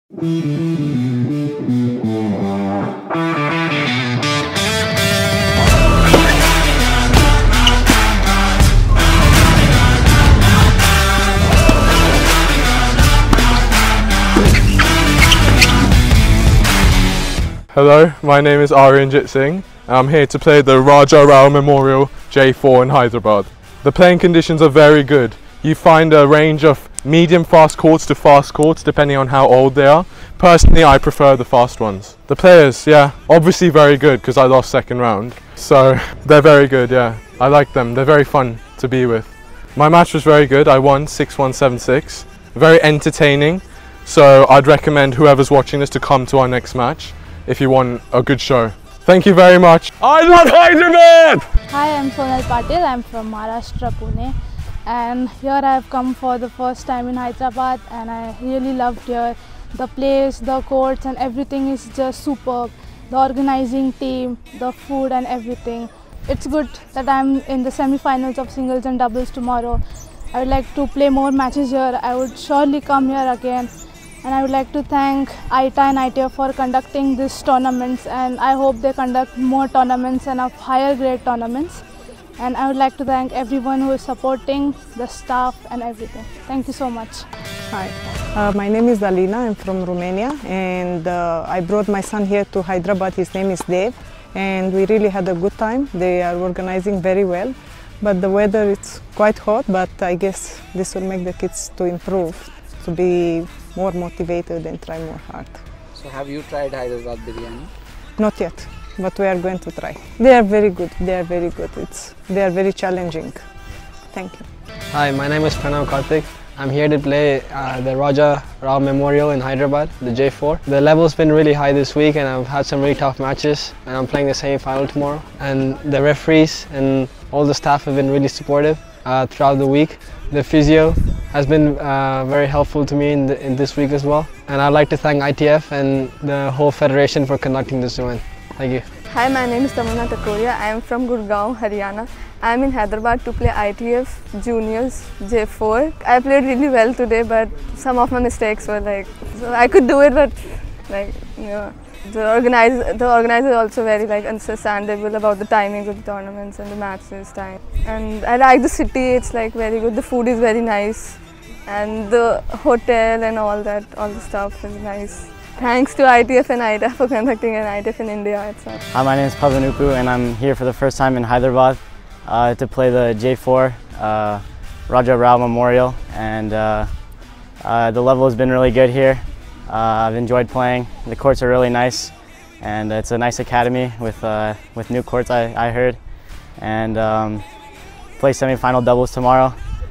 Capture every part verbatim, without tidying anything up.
Hello, my name is Aryanjit Singh. I'm here to play the Raja Rao Memorial J four in Hyderabad. The playing conditions are very good. You find a range of medium fast courts to fast courts depending on how old they are. Personally, I prefer the fast ones. The players, yeah, obviously very good because I lost second round. So they're very good, yeah. I like them, they're very fun to be with. My match was very good, I won six one, seven six. Very entertaining, so I'd recommend whoever's watching this to come to our next match if you want a good show. Thank you very much. I love Hyderabad! Hi, I'm Sonal Patil. I'm from Maharashtra, Pune. And here I have come for the first time in Hyderabad and I really loved here. The place, the courts and everything is just superb. The organizing team, the food and everything. It's good that I'm in the semi-finals of singles and doubles tomorrow. I would like to play more matches here. I would surely come here again. And I would like to thank I T A and I T F for conducting these tournaments, and I hope they conduct more tournaments and of higher grade tournaments. And I would like to thank everyone who is supporting, the staff and everything. Thank you so much. Hi, uh, my name is Alina, I'm from Romania, and uh, I brought my son here to Hyderabad. His name is Dev, and we really had a good time. They are organizing very well, but the weather is quite hot, but I guess this will make the kids to improve, to be more motivated and try more hard. So have you tried Hyderabad biryani? Not yet, but we are going to try. They are very good, they are very good. It's, they are very challenging. Thank you. Hi, my name is Pranav Karthik. I'm here to play uh, the Raja Rao Memorial in Hyderabad, the J four. The level's been really high this week and I've had some really tough matches, and I'm playing the semi-final tomorrow. And the referees and all the staff have been really supportive uh, throughout the week. The physio has been uh, very helpful to me in, the, in this week as well. And I'd like to thank I T F and the whole federation for conducting this event. Thank you. Hi, my name is Tamanna Takoria. I am from Gurgaon, Haryana. I am in Hyderabad to play I T F Juniors J four. I played really well today, but some of my mistakes were like, so I could do it, but like, you know, the organizer, the organizer is also very like understandable about the timings of the tournaments and the matches time. And I like the city, it's like very good, the food is very nice, and the hotel and all that, all the stuff is nice. Thanks to I T F and I T A for conducting an I T F in India itself. Hi, my name is Pavan Upu and I'm here for the first time in Hyderabad uh, to play the J four uh, Raja Rao Memorial, and uh, uh, the level has been really good here. Uh, I've enjoyed playing. The courts are really nice, and it's a nice academy with uh, with new courts, I, I heard. And um, play semi-final doubles tomorrow,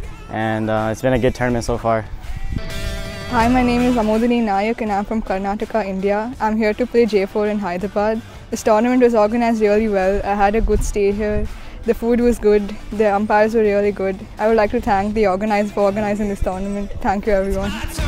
and uh, it's been a good tournament so far. Hi, my name is Amodini Nayak and I'm from Karnataka, India. I'm here to play J four in Hyderabad. This tournament was organized really well. I had a good stay here. The food was good. The umpires were really good. I would like to thank the organizer for organizing this tournament. Thank you, everyone.